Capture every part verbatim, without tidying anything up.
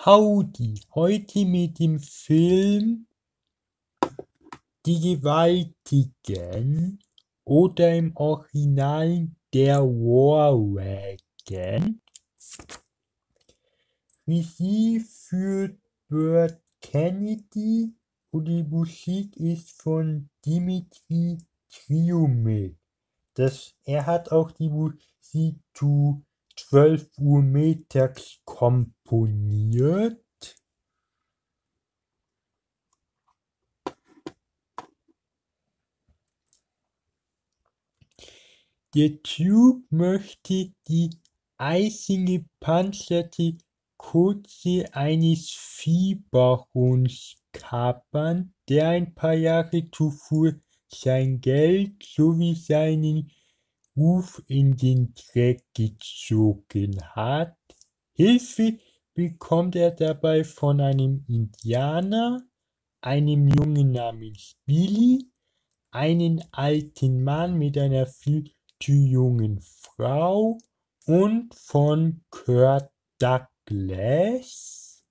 Howdy, heute mit dem Film Die Gewaltigen oder im Original Der Warwagon. Regie führt Burt Kennedy und die Musik ist von Dimitri Triumet. Das, er hat auch die Musik zu zwölf Uhr mittags komponiert. Der Typ möchte die eisige panzerte Kutsche eines Viehbarons kapern, der ein paar Jahre zuvor sein Geld sowie seinen Ruf in den Dreck gezogen hat. Hilfe bekommt er dabei von einem Indianer, einem Jungen namens Billy, einen alten Mann mit einer viel zu jungen Frau und von Kirk Douglas.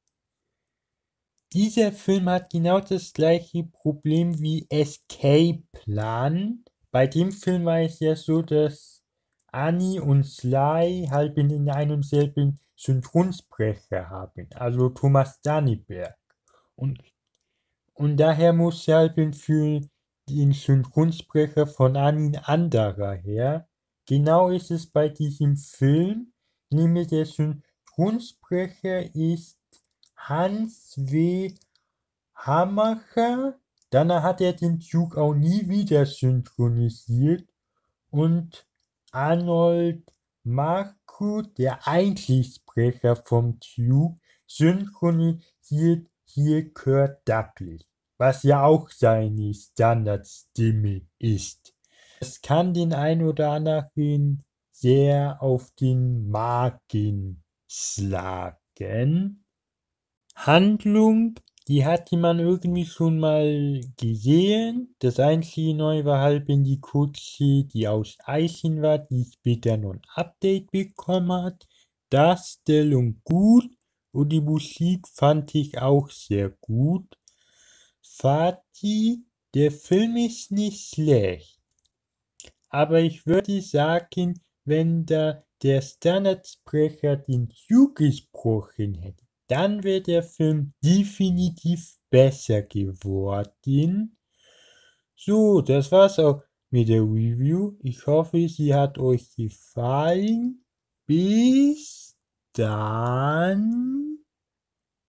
Dieser Film hat genau das gleiche Problem wie Escape Plan. Bei dem Film war es ja so, dass Annie und Sly halt in einem selben Synchronsprecher haben, also Thomas Danneberg. Und, und daher muss halt für den Synchronsprecher von Annie ein anderer her. Genau ist es bei diesem Film, nämlich der Synchronsprecher ist Hans W. Hammacher. Danach hat er den Duke auch nie wieder synchronisiert und Arnold Marco, der eigentliche Sprecher vom Duke, synchronisiert hier Kirk Douglas, was ja auch seine Standardstimme ist. Das kann den ein oder anderen sehr auf den Magen schlagen. Handlung, die hatte man irgendwie schon mal gesehen. Das einzige Neue war halt in die Kutsche, die aus Eisen war, die später noch ein Update bekommen hat. Darstellung gut und die Musik fand ich auch sehr gut. Fazit, der Film ist nicht schlecht. Aber ich würde sagen, wenn da der Standardsprecher den Duke gesprochen hätte, dann wäre der Film definitiv besser geworden. So, das war's auch mit der Review. Ich hoffe, sie hat euch gefallen. Bis dann.